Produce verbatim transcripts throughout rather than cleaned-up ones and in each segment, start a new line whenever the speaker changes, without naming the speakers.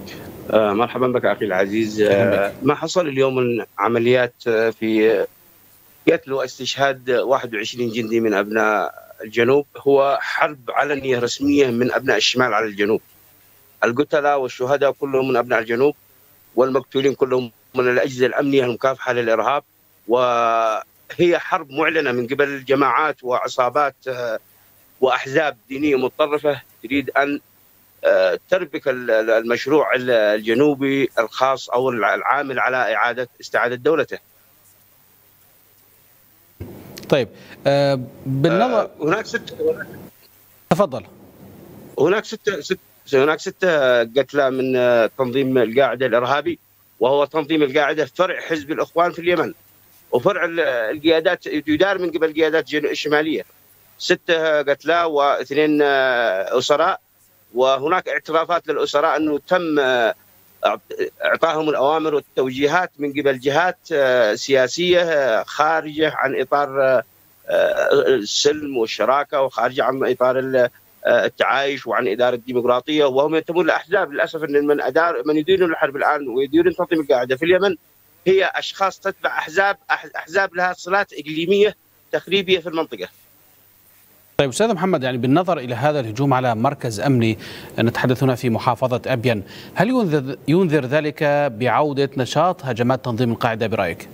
آه، مرحبا بك أخي العزيز.
أهلا بك.
آه، ما حصل اليوم من عمليات آه، في قتل واستشهاد واحد وعشرين جندي من أبناء الجنوب هو حرب علنية رسمية من أبناء الشمال على الجنوب. القتلة والشهداء كلهم من أبناء الجنوب، والمقتولين كلهم من الأجهزة الأمنية المكافحة للإرهاب. وهي حرب معلنة من قبل الجماعات وعصابات آه، وأحزاب دينية متطرفة تريد أن تربك المشروع الجنوبي الخاص او العامل على اعاده استعاده دولته.
طيب آه بالنظر
آه هناك ست
تفضل.
هناك ستة ست هناك ستة قتلى من تنظيم القاعده الارهابي، وهو تنظيم القاعده فرع حزب الاخوان في اليمن، وفرع القيادات يدار من قبل القيادات الشماليه. ستة قتلى واثنين اسراء، وهناك اعترافات للأسراء أنه تم إعطائهم الأوامر والتوجيهات من قبل جهات سياسية خارجة عن إطار السلم والشراكة، وخارجة عن إطار التعايش وعن إدارة الديمقراطية، وهم ينتمون لأحزاب. للأسف أن من أدار من يديرون الحرب الآن ويديرون تنظيم القاعدة في اليمن هي أشخاص تتبع أحزاب أحزاب لها صلات إقليمية تخريبية في المنطقة.
طيب أستاذ محمد، يعني بالنظر إلى هذا الهجوم على مركز أمني نتحدث هنا في محافظة أبين، هل ينذر, ينذر ذلك بعودة نشاط هجمات تنظيم القاعدة برأيك؟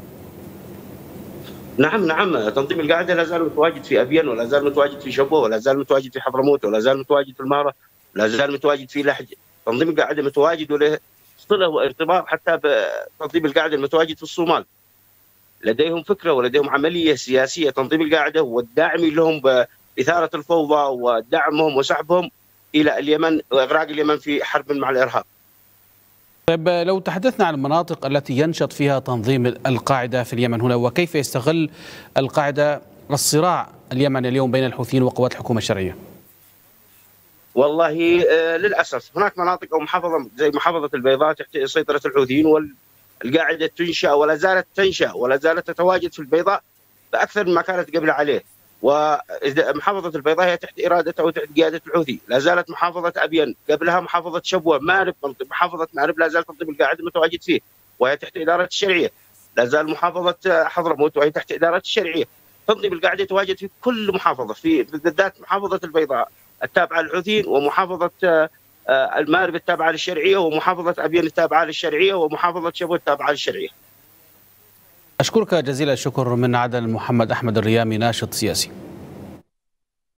نعم نعم، تنظيم القاعدة لا زال متواجد في أبين، ولا زال متواجد في شبوة، ولا زال متواجد في حضرموت، ولا زال متواجد في المارة، ولا زال متواجد في لحج. تنظيم القاعدة متواجد وله صلة وارتباط حتى بتنظيم القاعدة المتواجد في الصومال. لديهم فكرة ولديهم عملية سياسية تنظيم القاعدة، والداعم لهم بإثارة الفوضى ودعمهم وسحبهم إلى اليمن وإغراق اليمن في حرب مع الإرهاب.
طيب لو تحدثنا عن المناطق التي ينشط فيها تنظيم القاعدة في اليمن هنا، وكيف يستغل القاعدة الصراع اليمني اليوم بين الحوثيين وقوات الحكومة الشرعية؟
والله للأسف هناك مناطق أو محافظة زي محافظة البيضاء تحت سيطرة الحوثيين، والقاعدة تنشأ ولا زالت تنشأ ولا زالت تتواجد في البيضاء بأكثر مما كانت قبل عليه. ومحافظة البيضاء هي تحت إرادة وتحت قيادة الحوثي. لا زالت محافظة أبين، قبلها محافظة شبوة، مارب، محافظة مارب لا زال تنظيم القاعدة متواجد فيه وهي تحت إدارة الشرعية. لا زال محافظة حضرموت وهي تحت إدارة الشرعية. تنظيم القاعدة يتواجد في كل محافظة، في بالذات محافظة البيضاء التابعة للحوثيين، ومحافظة المارب التابعة للشرعية، ومحافظة أبين التابعة للشرعية، ومحافظة شبوة التابعة للشرعية.
أشكرك جزيل الشكر من عدن محمد أحمد الريامي، ناشط سياسي.